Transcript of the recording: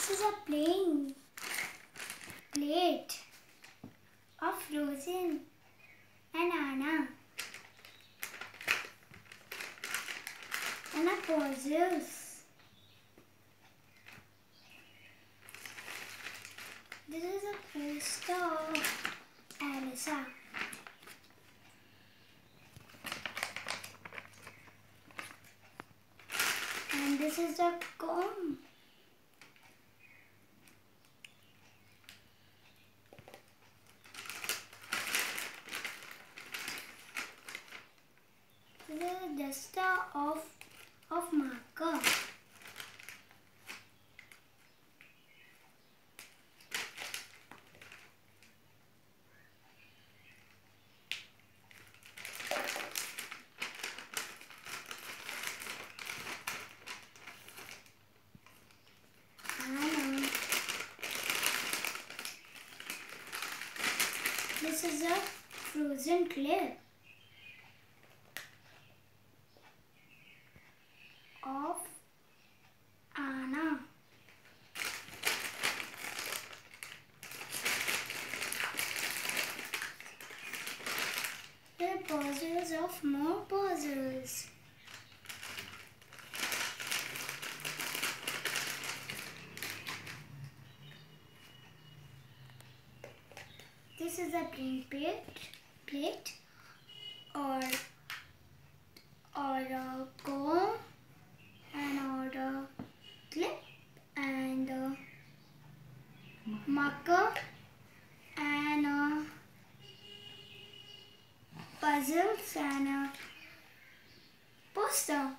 This is a plain plate of frozen banana and a puzzles. This is a poster of Elsa. And this is the comb. This is a duster of marker. This is a frozen clip of Anna. The puzzles of more puzzles. This is a plain plate or a comb and or a clip and a marker and a puzzles and a poster.